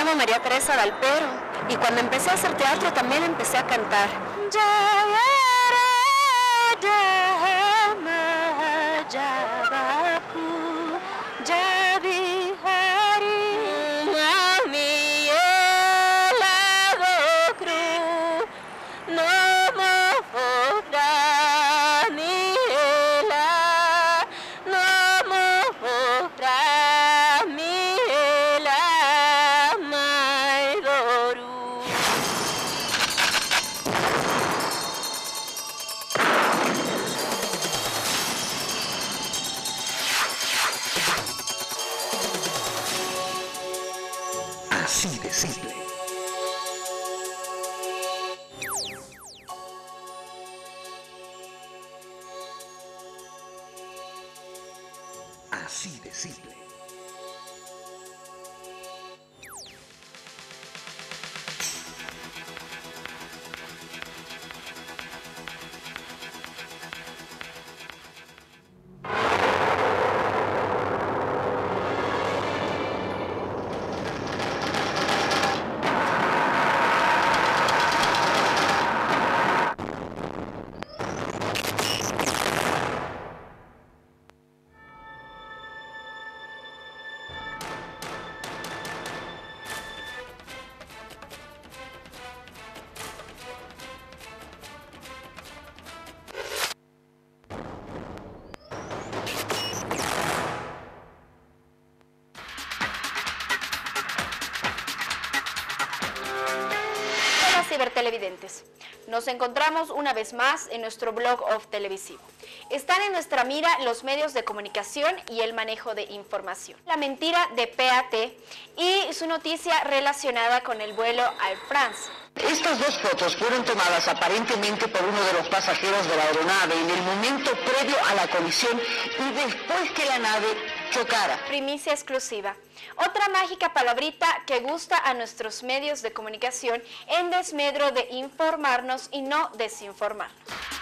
llamo María Teresa Dalpero y cuando empecé a hacer teatro también empecé a cantar. Así de simple. Así de simple. Cibertelevidentes, nos encontramos una vez más en nuestro blog of televisivo. Están en nuestra mira los medios de comunicación y el manejo de información. La mentira de PAT y su noticia relacionada con el vuelo Air France. Estas dos fotos fueron tomadas aparentemente por uno de los pasajeros de la aeronave en el momento previo a la colisión y después que la nave chocara. Primicia exclusiva. Otra mágica palabrita que gusta a nuestros medios de comunicación en desmedro de informarnos y no desinformarnos.